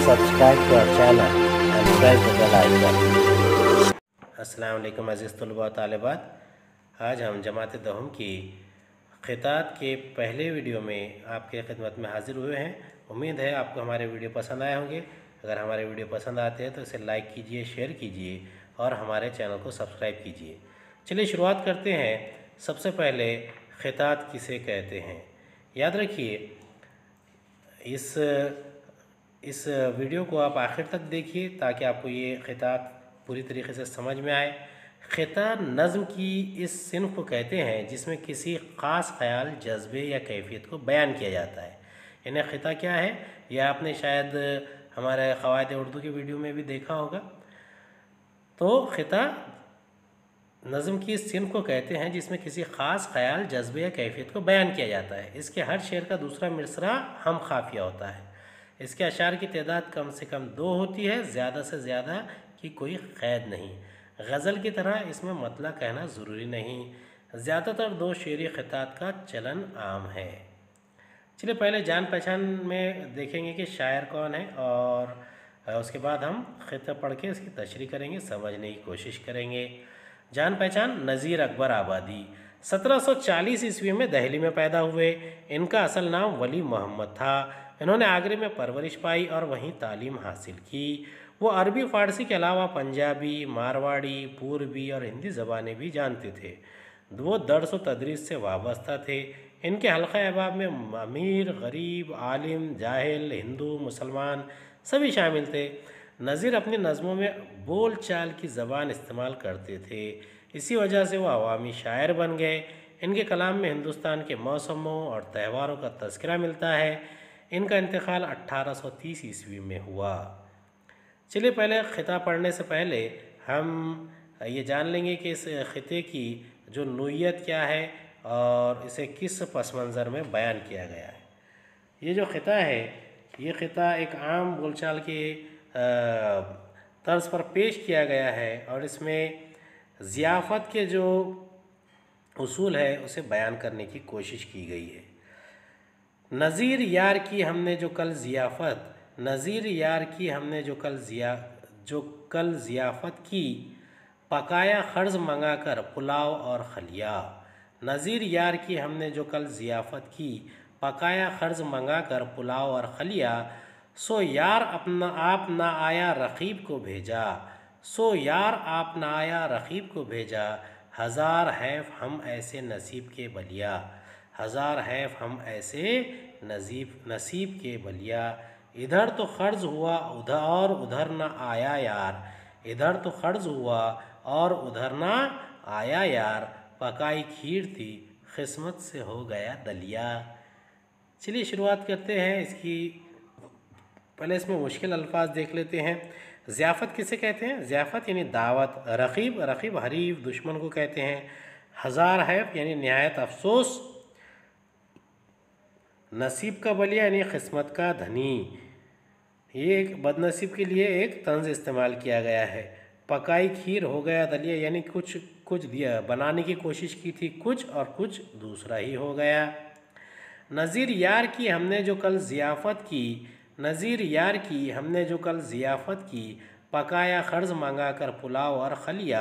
subscribe to our channel and press the bell icon. अस्सलाम वालेकुम अज़ीज़ तलबा व तालिबात। आज हम जमात दहम की ख़ितात के पहले वीडियो में आपके खिदमत में हाज़िर हुए हैं। उम्मीद है आपको हमारे वीडियो पसंद आए होंगे। अगर हमारे वीडियो पसंद आते हैं तो इसे लाइक कीजिए, शेयर कीजिए और हमारे चैनल को सब्सक्राइब कीजिए। चलिए शुरुआत करते हैं। सबसे पहले ख़ितात किसे कहते हैं। याद रखिए इस वीडियो को आप आखिर तक देखिए ताकि आपको ये ख़ितात पूरी तरीके से समझ में आए। ख़ितात नज़्म की इस सिन्फ़ को कहते हैं जिसमें किसी ख़ास ख़याल, जज्बे या कैफ़ियत को बयान किया जाता है। यानी ख़िता क्या है, यह आपने शायद हमारे क़वायद उर्दू की वीडियो में भी देखा होगा। तो ख़िता नज़्म की इस सिन्फ़ को कहते हैं जिसमें किसी ख़ास ख़याल, जज्बे या कैफ़ियत को बयान किया जाता है। इसके हर शेर का दूसरा मिसरा हम ख़ाफ़िया होता है। इसके अशार की तादाद कम से कम 2 होती है, ज़्यादा से ज़्यादा की कोई क़ैद नहीं। गज़ल की तरह इसमें मतला कहना ज़रूरी नहीं। ज़्यादातर 2 शेरी ख़ितात का चलन आम है। चलिए पहले जान पहचान में देखेंगे कि शायर कौन है और उसके बाद हम ख़िता पढ़ के इसकी तशरीह करेंगे, समझने की कोशिश करेंगे। जान पहचान नज़ीर अकबर आबादी 1740 ईस्वी में दिल्ली में पैदा हुए। इनका असल नाम वली मोहम्मद था। इन्होंने आगरे में परवरिश पाई और वहीं तालीम हासिल की। वो अरबी फ़ारसी के अलावा पंजाबी, मारवाड़ी, पूर्वी और हिंदी ज़बानें भी जानते थे। वो दर्स व तदरीस से वाबस्ता थे। इनके हल्क़ा अहबाब में अमीर, गरीब, आलिम, जाहिल, हिंदू, मुसलमान सभी शामिल थे। नज़ीर अपनी नज़मों में बोल चाल की ज़बान इस्तेमाल करते थे। इसी वजह से वो अवामी शायर बन गए। इनके कलाम में हिंदुस्तान के मौसमों और त्योहारों का तज़किरा मिलता है। इनका इंतकाल 1830 ईस्वी में हुआ। चलिए पहले ख़िता पढ़ने से पहले हम ये जान लेंगे कि इस ख़िते की जो नोयत क्या है और इसे किस पस मंज़र में बयान किया गया है। ये जो ख़िता है, ये ख़िता एक आम बोलचाल के तर्ज़ पर पेश किया गया है और इसमें ज़ियाफ़त के जो उसूल है उसे बयान करने की कोशिश की गई है। नज़ीर यार की हमने जो कल ज़ियाफ़त, नज़ीर यार की हमने जो कल ज़ियाफ़त की, पकाया ख़र्ज़ मंगा कर पुलाव और खलिया। नज़ीर यार की हमने जो कल ज़ियाफ़त की, पकाया ख़र्ज़ मंगा कर पुलाव और खलिया। सो यार अपना आप ना आया रक़ीब को भेजा, सो यार आप ना आया रक़ीब को भेजा। हज़ार हैफ़ हम ऐसे नसीब के बलिया, हज़ार हैफ़ हम ऐसे नसीब के बलिया। इधर तो ख़र्ज़ हुआ उधर और उधर ना आया यार, इधर तो ख़र्ज़ हुआ और उधर ना आया यार। पकाई खीर थी क़िस्मत से हो गया दलिया। चलिए शुरुआत करते हैं इसकी। पहले इसमें मुश्किल अल्फाज देख लेते हैं। ज़ियाफ़त किसे कहते हैं। ज़ियाफ़त यानी दावत। रक़ीब, रक़ीब हरीफ, दुश्मन को कहते हैं। हज़ार हैफ़ यानी नहायत अफसोस। नसीब का बलिया यानी क़िस्मत का धनी। ये एक बदनसीब के लिए एक तंज़ इस्तेमाल किया गया है। पकाई खीर हो गया दलिया यानी कुछ दिया बनाने की कोशिश की थी कुछ और कुछ दूसरा ही हो गया। नज़ीर यार की हमने जो कल ज़ियाफ़त की, नज़ीर यार की हमने जो कल ज़ियाफ़त की, पकाया ख़र्ज़ मंगा कर पुलाव और खलिया।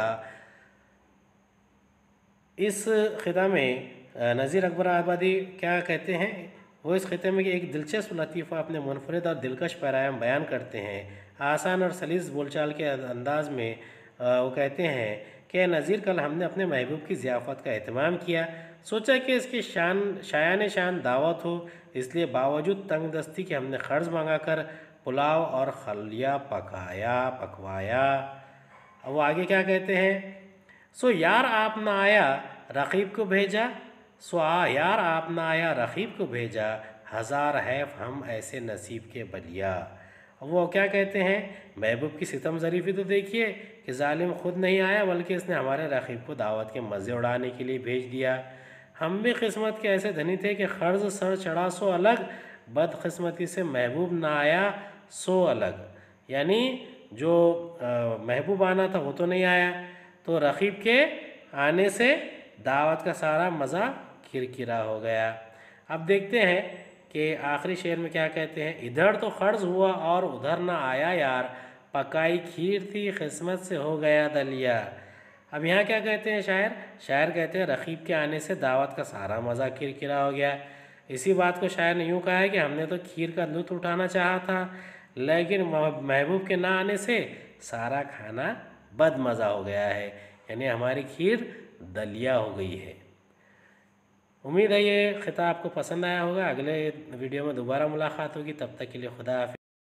इस ख़िता में नज़ीर अकबर आबादी क्या कहते हैं, वो इस ख़िते में एक दिलचस्प लतीफ़ा अपने मुनफ़रिद और दिलकश पैराम बयान करते हैं। आसान और सलीस बोलचाल के अंदाज़ में वो कहते हैं कि नज़ीर कल हमने अपने महबूब की ज़ियाफ़त का एहतमाम किया। सोचा कि इसकी शायान शान दावत हो, इसलिए बावजूद तंग दस्ती के हमने ख़र्ज़ मंगा कर पुलाव और खलिया पकवाया। अब वो आगे क्या कहते हैं। सो यार आप ना आया रक़ीब को भेजा, यार आप ना आया रक़ीब को भेजा। हज़ार हैफ़ हम ऐसे नसीब के बलिया। वो क्या कहते हैं, महबूब की सितम ज़रीफ़ी तो देखिए कि ज़ालिम ख़ुद नहीं आया बल्कि इसने हमारे रक़ीब को दावत के मज़े उड़ाने के लिए भेज दिया। हम भी क़िस्मत के ऐसे धनी थे कि क़र्ज़ सर चढ़ा सो अलग, बदक़िस्मती से महबूब ना आया सो अलग। यानी जो महबूब आना था वो तो नहीं आया, तो रक़ीब के आने से दावत का सारा मज़ा किरकिरा हो गया। अब देखते हैं कि आखिरी शेर में क्या कहते हैं, इधर तो खर्च हुआ और उधर ना आया यार, पकाई खीर थी किस्मत से हो गया दलिया। अब यहाँ क्या कहते हैं शायर, शायर कहते हैं रकीब के आने से दावत का सारा मज़ा किरकिरा हो गया। इसी बात को शायर ने यूँ कहा है कि हमने तो खीर का लुत्फ़ उठाना चाहा था, लेकिन महबूब के ना आने से सारा खाना बदमज़ा हो गया है, यानी हमारी खीर दलिया हो गई है। उम्मीद है ये खिताब आपको पसंद आया होगा। अगले वीडियो में दोबारा मुलाकात होगी, तब तक के लिए खुदा हाफिज़।